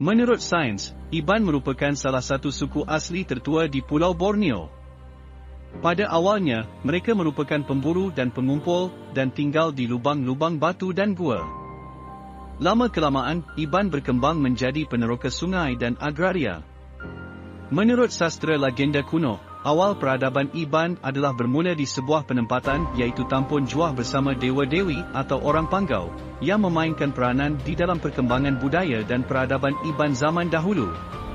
Menurut sains, Iban merupakan salah satu suku asli tertua di Pulau Borneo. Pada awalnya, mereka merupakan pemburu dan pengumpul dan tinggal di lubang-lubang batu dan gua. Lama-kelamaan, Iban berkembang menjadi peneroka sungai dan agraria. Menurut sastra legenda kuno, awal peradaban Iban adalah bermula di sebuah penempatan iaitu Tampun Juah bersama dewa-dewi atau orang Panggau, yang memainkan peranan di dalam perkembangan budaya dan peradaban Iban zaman dahulu.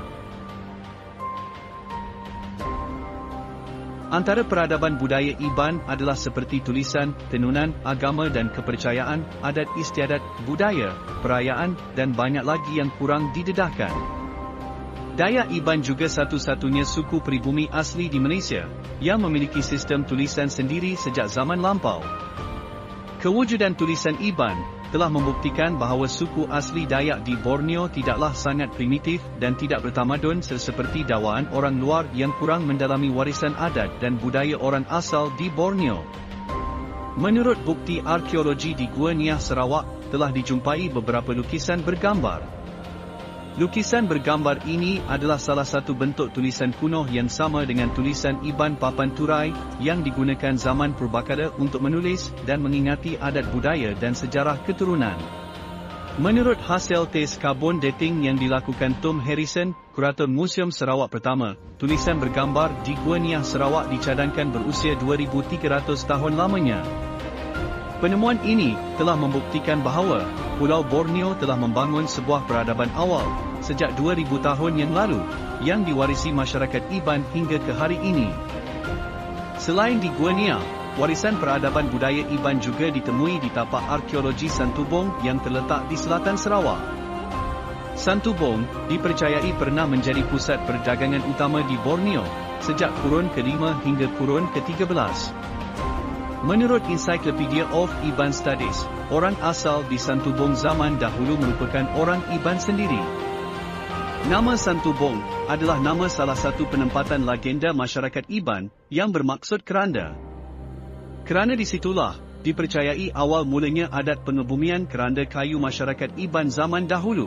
Antara peradaban budaya Iban adalah seperti tulisan, tenunan, agama dan kepercayaan, adat istiadat, budaya, perayaan, dan banyak lagi yang kurang didedahkan. Dayak Iban juga satu-satunya suku pribumi asli di Malaysia, yang memiliki sistem tulisan sendiri sejak zaman lampau. Kewujudan tulisan Iban telah membuktikan bahawa suku asli Dayak di Borneo tidaklah sangat primitif dan tidak bertamadun seperti dakwaan orang luar yang kurang mendalami warisan adat dan budaya orang asal di Borneo. Menurut bukti arkeologi di Gua Niah Sarawak, telah dijumpai beberapa lukisan bergambar. Lukisan bergambar ini adalah salah satu bentuk tulisan kuno yang sama dengan tulisan Iban papan turai yang digunakan zaman Purbakala untuk menulis dan mengingati adat budaya dan sejarah keturunan. Menurut hasil tes carbon dating yang dilakukan Tom Harrison, kurator Museum Sarawak pertama, tulisan bergambar di Gua Niah Sarawak dicadangkan berusia 2,300 tahun lamanya. Penemuan ini telah membuktikan bahawa Pulau Borneo telah membangun sebuah peradaban awal sejak 2,000 tahun yang lalu yang diwarisi masyarakat Iban hingga ke hari ini. Selain di Gua Niah, warisan peradaban budaya Iban juga ditemui di tapak arkeologi Santubong yang terletak di selatan Sarawak. Santubong dipercayai pernah menjadi pusat perdagangan utama di Borneo sejak kurun ke-5 hingga kurun ke-13. Menurut Encyclopedia of Iban Studies, orang asal di Santubong zaman dahulu merupakan orang Iban sendiri. Nama Santubong adalah nama salah satu penempatan legenda masyarakat Iban yang bermaksud keranda. Kerana disitulah dipercayai awal mulanya adat pengebumian keranda kayu masyarakat Iban zaman dahulu.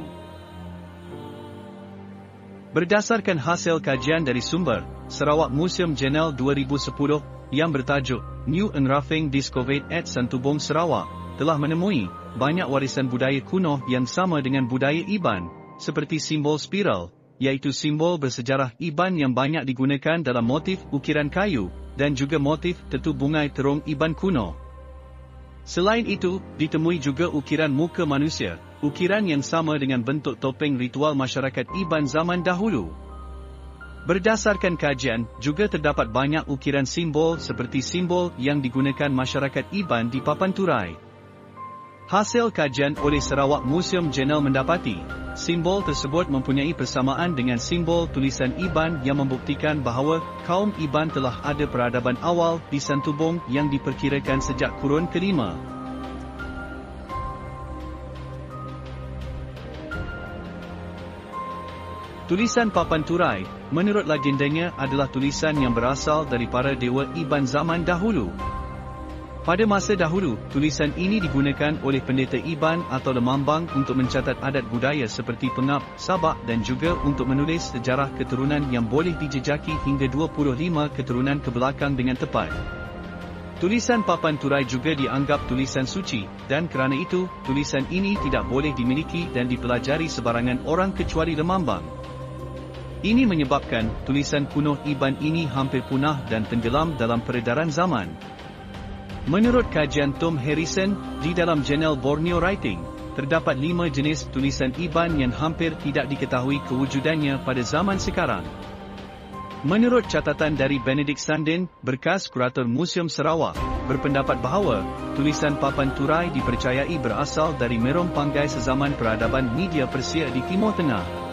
Berdasarkan hasil kajian dari sumber, Sarawak Museum Journal 2010 yang bertajuk New Engraphing Discovered at Santubong Sarawak, telah menemui banyak warisan budaya kuno yang sama dengan budaya Iban, seperti simbol spiral, iaitu simbol bersejarah Iban yang banyak digunakan dalam motif ukiran kayu, dan juga motif tetu bungai terung Iban kuno. Selain itu, ditemui juga ukiran muka manusia, ukiran yang sama dengan bentuk topeng ritual masyarakat Iban zaman dahulu. Berdasarkan kajian, juga terdapat banyak ukiran simbol seperti simbol yang digunakan masyarakat Iban di papan turai. Hasil kajian oleh Sarawak Museum Journal mendapati, simbol tersebut mempunyai persamaan dengan simbol tulisan Iban yang membuktikan bahawa kaum Iban telah ada peradaban awal di Santubong yang diperkirakan sejak kurun ke-5. Tulisan papan turai, menurut legendanya adalah tulisan yang berasal dari para dewa Iban zaman dahulu. Pada masa dahulu, tulisan ini digunakan oleh pendeta Iban atau lemambang untuk mencatat adat budaya seperti pengap, sabak dan juga untuk menulis sejarah keturunan yang boleh dijejaki hingga 25 keturunan ke belakang dengan tepat. Tulisan papan turai juga dianggap tulisan suci, dan kerana itu, tulisan ini tidak boleh dimiliki dan dipelajari sebarangan orang kecuali lemambang. Ini menyebabkan tulisan kuno Iban ini hampir punah dan tenggelam dalam peredaran zaman. Menurut kajian Tom Harrison, di dalam jurnal Borneo Writing, terdapat 5 jenis tulisan Iban yang hampir tidak diketahui kewujudannya pada zaman sekarang. Menurut catatan dari Benedict Sandin, bekas kurator Museum Sarawak, berpendapat bahawa tulisan papan turai dipercayai berasal dari Merom Panggai sezaman peradaban Media Persia di Timur Tengah.